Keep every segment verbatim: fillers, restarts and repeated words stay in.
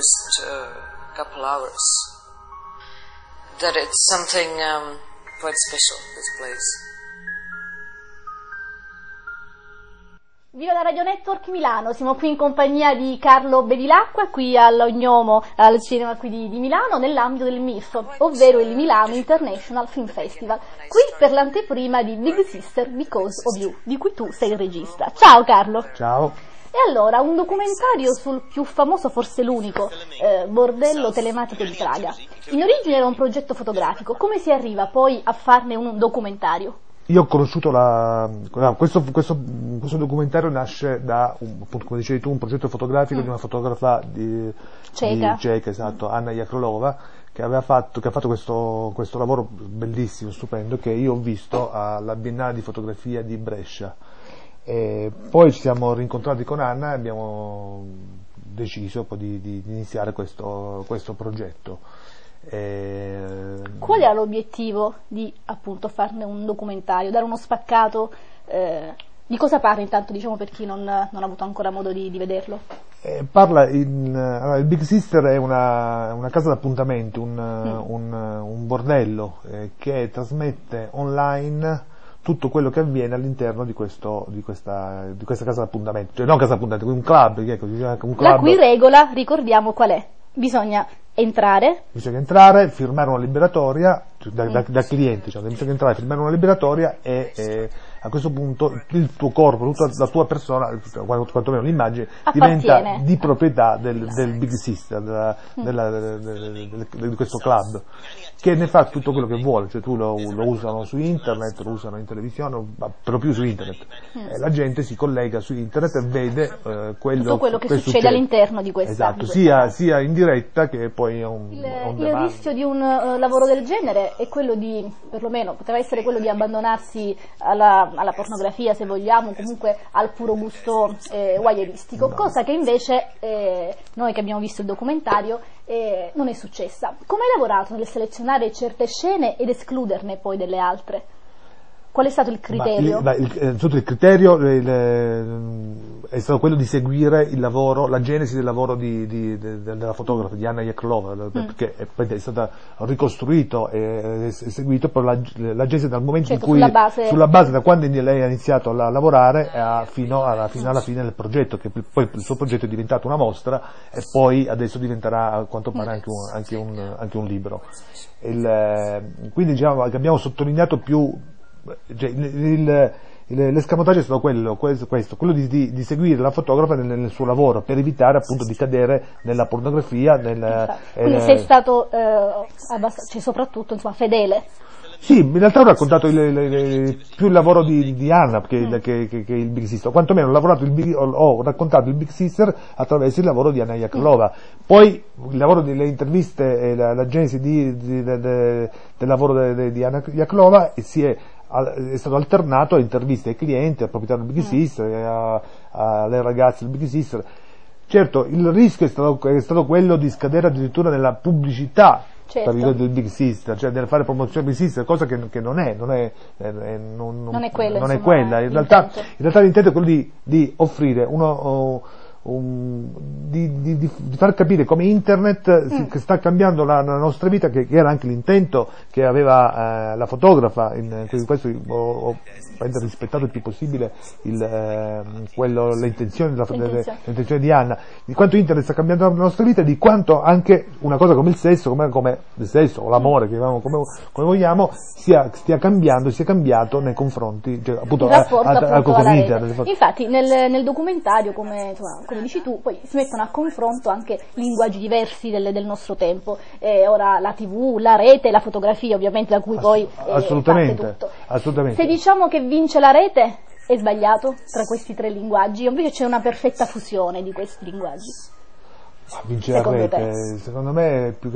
first uh, couple hours that it's something um, quite special, this place. Viva la Radio Network Milano, siamo qui in compagnia di Carlo Bevilacqua, qui all'Ognomo, al cinema qui di, di Milano, nell'ambito del M I F, ovvero il Milano International Film Festival, qui per l'anteprima di Big Sister Because of You, di cui tu sei il regista. Ciao Carlo! Ciao! E allora, un documentario sul più famoso, forse l'unico, eh, bordello telematico di Praga. In origine era un progetto fotografico, come si arriva poi a farne un documentario? Io ho conosciuto la, no, questo, questo, questo documentario nasce da, un, appunto, come dicevi tu, un progetto fotografico mm. di una fotografa di ceca, di ceca esatto, Anna Jakrolova, che aveva fatto, che ha fatto questo, questo lavoro bellissimo, stupendo, che io ho visto alla Biennale di fotografia di Brescia. E poi ci siamo rincontrati con Anna e abbiamo deciso poi di, di, di iniziare questo, questo progetto. E... Qual era l'obiettivo di appunto farne un documentario, dare uno spaccato? Eh, di cosa parla intanto, diciamo, per chi non, non ha avuto ancora modo di, di vederlo? Eh, parla in, allora, il Big Sister è una, una casa d'appuntamenti, un, mm. un, un bordello eh, che trasmette online tutto quello che avviene all'interno di, questo, di, questa, di questa casa d'appuntamento, cioè non casa d'appuntamento, un club, ecco, un club. La cui regola, ricordiamo qual è? Bisogna entrare bisogna entrare, firmare una liberatoria da, da, da cliente, cioè bisogna entrare, firmare una liberatoria e, e a questo punto il tuo corpo, tutta la tua persona, quantomeno l'immagine, diventa di proprietà del, del Big Sister, della, della, del, del, del, di questo club, che ne fa tutto quello che vuole, cioè tu lo, lo usano su internet, lo usano in televisione, ma per lo più su internet. E la gente si collega su internet e vede eh, quello, tutto quello che, che succede, succede all'interno di questa. Esatto, di questa sia, sia in diretta che poi è un, il, un il rischio di un uh, lavoro del genere è quello di, perlomeno poteva essere quello di abbandonarsi alla, alla pornografia, se vogliamo, comunque al puro gusto eh, voyeuristico, no. Cosa che invece eh, noi che abbiamo visto il documentario eh, non è successa. Come hai lavorato nel selezionare certe scene ed escluderne poi delle altre? Qual è stato il criterio? Ma il, ma il, il, il criterio il, è stato quello di seguire il lavoro, la genesi del lavoro di, di, di, della fotografa, di Anna Jakrolova, mm. perché è, è stato ricostruito e seguito per la, la genesi dal momento certo, in cui, sulla base, sulla base da quando lei ha iniziato a lavorare a, fino, alla, fino alla fine del progetto, che poi il suo progetto è diventato una mostra e poi adesso diventerà a quanto pare anche un, anche un, anche un libro. Il, quindi diciamo che abbiamo sottolineato più. Cioè, il, il, il, l'escamotaggio è stato quello, questo, quello di, di, di seguire la fotografa nel, nel suo lavoro per evitare appunto di cadere nella pornografia. Nel, quindi eh, sei stato eh, abbast- cioè, soprattutto insomma, fedele. Sì, in realtà ho raccontato il, il, il, più il lavoro di, di Anna che, mm. che, che, che il Big Sister, o quantomeno ho, lavorato il Big, ho, ho raccontato il Big Sister attraverso il lavoro di Anna Jakrolova. Mm. Poi il lavoro delle interviste e la, la genesi di, di, de, de, del lavoro de, de, di Anna Jakrolova si è è stato alternato a interviste ai clienti, al proprietario del Big Sister, alle ragazze del Big Sister. Certo, il rischio è stato, è stato quello di scadere addirittura nella pubblicità, certo, del Big Sister, cioè nel fare promozione Big Sister, cosa che, che non è, non è, è, non, non è quello, non insomma, è quella. In realtà, in realtà l'intento è quello di, di offrire uno, oh, Um, di, di, di far capire come internet mm. che sta cambiando la, la nostra vita, che, che era anche l'intento che aveva eh, la fotografa. In, in questo ho, ho rispettato il più possibile il, eh, quello, le intenzioni, la, le, le intenzioni di Anna, di quanto internet sta cambiando la nostra vita e di quanto anche una cosa come il sesso, come, come il sesso o l'amore, che come, come vogliamo, sia, stia cambiando, sia cambiato nei confronti, cioè, appunto, il rapporto, a, a, appunto, a, alla internet. Infatti nel, nel documentario, come, insomma, come dici tu, poi si mettono a confronto anche linguaggi diversi del, del nostro tempo, eh, ora la tivù, la rete, la fotografia ovviamente, da cui Ass- poi eh, assolutamente, parte tutto. Assolutamente. Se diciamo che vince la rete, è sbagliato tra questi tre linguaggi, invece c'è una perfetta fusione di questi linguaggi. Vince la rete, te? Secondo me più che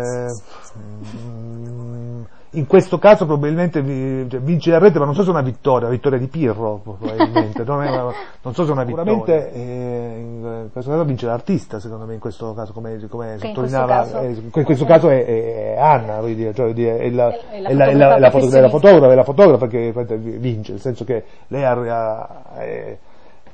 mm, in questo caso probabilmente vince la rete, ma non so se è una vittoria, una vittoria di Pirro probabilmente, non, è una, non so se è una vittoria. Sicuramente eh, in questo caso vince l'artista, secondo me in questo caso, come, come sottolineava, in questo caso, eh, in questo caso è, è Anna, voglio dire, cioè, dire, è la, è la, è la, la, fotografa, la fotografa, è la fotografa che vince, nel senso che lei ha, è,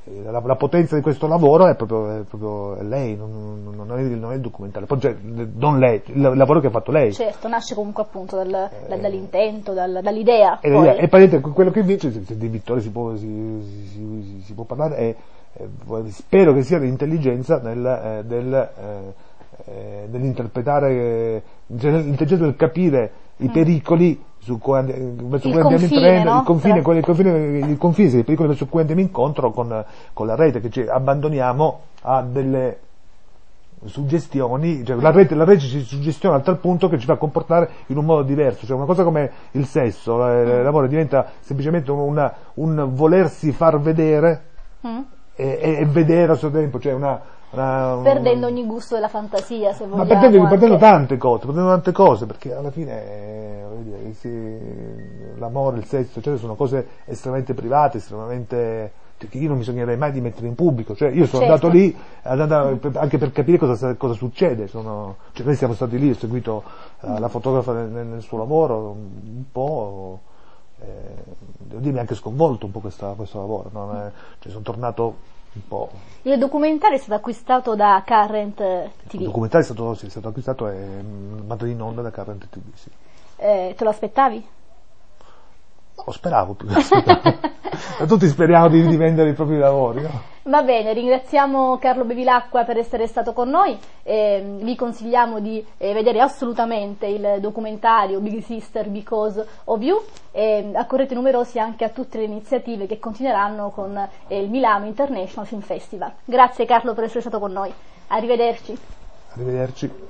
La, la potenza di questo lavoro è proprio, è proprio lei, non, non, è, non è il documentario, poi, cioè, non lei, il lavoro che ha fatto lei. Certo, nasce comunque appunto dal, eh, dall'intento, dal, dall'idea. E, poi. e poi quello che invece se, se di Vittorio si può, si, si, si può parlare è, eh, spero che sia l'intelligenza nel, eh, del, eh, eh, nell'interpretare, eh, l'intelligenza del capire i mm. pericoli su cui, verso cui andiamo incontro, no? il confine, Tra... il confine, il confine, i pericoli verso cui andiamo incontro con, con la rete, che ci abbandoniamo a delle suggestioni, cioè la rete, la rete ci suggestiona a tal punto che ci fa comportare in un modo diverso, cioè una cosa come il sesso, mm. l'amore diventa semplicemente una, un volersi far vedere mm. e, e vedere al suo tempo, cioè una Una, un... perdendo ogni gusto della fantasia, se vogliamo. Ma perdendo, anche... perdendo tante cose, perdendo tante cose, perché alla fine eh, dire, sì, l'amore, il sesso, cioè, sono cose estremamente private, estremamente, che io non mi sognerei mai di mettere in pubblico, cioè io sono certo. andato lì andato, anche per capire cosa, cosa succede, sono, cioè, noi siamo stati lì, ho seguito uh, la fotografa nel, nel suo lavoro un po', eh, devo dirmi anche sconvolto un po' questa, questo lavoro, no? eh, cioè, sono tornato un po'. Il documentario è stato acquistato da Current T V. Il documentario è stato, sì, è stato acquistato e mandato in onda da Current T V, sì. Eh, te lo aspettavi? Lo speravo più. Tutti speriamo di, di vendere i propri lavori, no? Va bene, ringraziamo Carlo Bevilacqua per essere stato con noi, eh, vi consigliamo di eh, vedere assolutamente il documentario Big Sister Because of You e accorrete numerosi anche a tutte le iniziative che continueranno con eh, il Milano International Film Festival. Grazie Carlo per essere stato con noi, arrivederci. Arrivederci.